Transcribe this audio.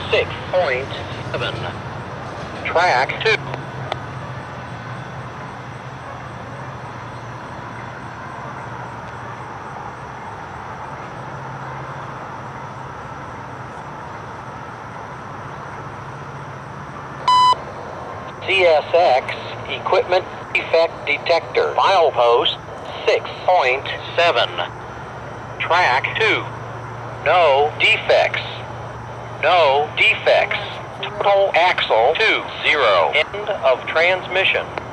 6.7. Track 2. CSX equipment defect detector. Milepost 6.7. Track 2. No defects. No defects. Total axle 20. End of transmission.